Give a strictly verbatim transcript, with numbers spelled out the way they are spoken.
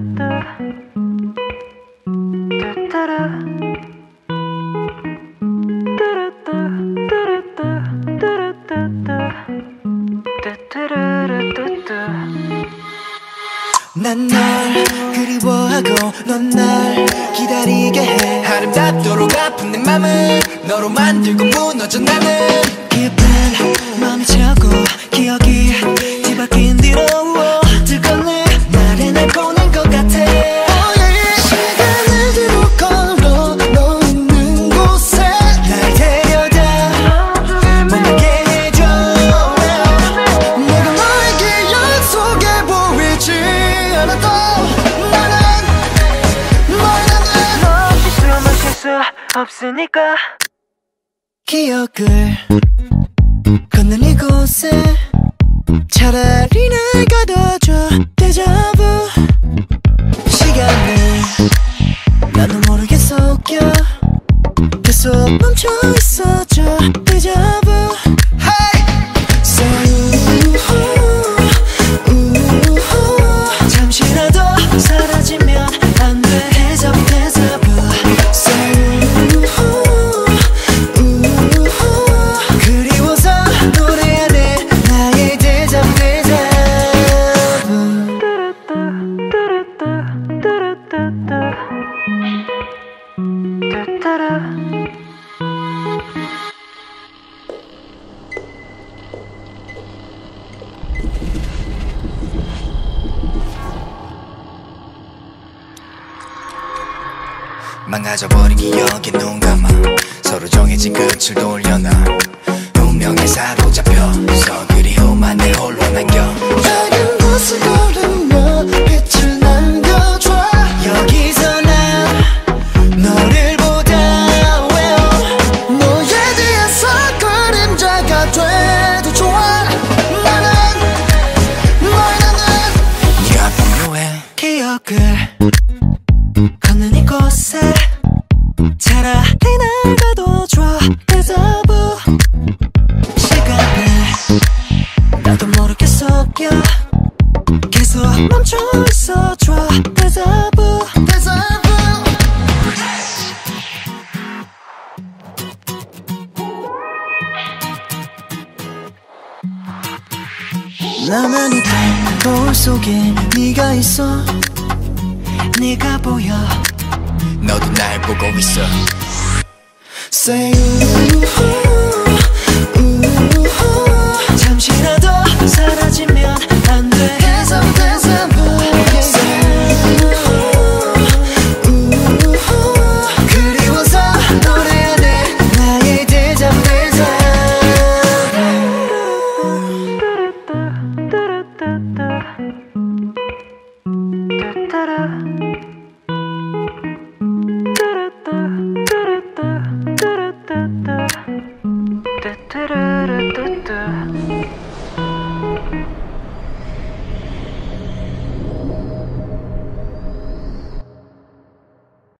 난 널 그리워하고 넌 날 기다리게 해. 아름답도록 아픈 내 맘은 너로 만들고 무너져 나는. 깊은 맘이 차고 기억이 뒤바뀐 뒤로 뜨거운 내 날에 날 보낸 것 같아. 시간을 뒤로 걸어 너 있는 곳에 날 데려다 머물게 해줘. 내가 너의 기억 속에 보이지 않아도 나는 너라는 너 실수하면 실수 없으니까. 기억을 걷는 이곳에 차라리 날 가둬줘. 데자부 시간을 나도 모르게 속여 계속 멈춰 있어줘. 데자부 hey! Say 우후 잠시라도 사라지면 안 돼. 데자부 데자부 Say 그리워서 노래하네 나의 데자부 데자부. 망가져버린 기억에 눈 감아 서로 정해진 끝을 돌려놔. 운명에 사로잡혀서 그리움만 내 홀로 남겨. 작은 곳을 걸으며 빛을 남겨줘. 여기서 난 너를 보다 well. 너에 대해서 그림자가 돼도 좋아. 나는 너의 나는 네가 필요해. 기억을 걷는 이곳에 차라리 날 가둬줘. 데자부 시간을 나도 모르게 속여 계속 멈춰 있어줘. 데자부 데자부 나만이 단 거울 속에 네가 있어. 네가 보여 너도 날 보고 있어. Say you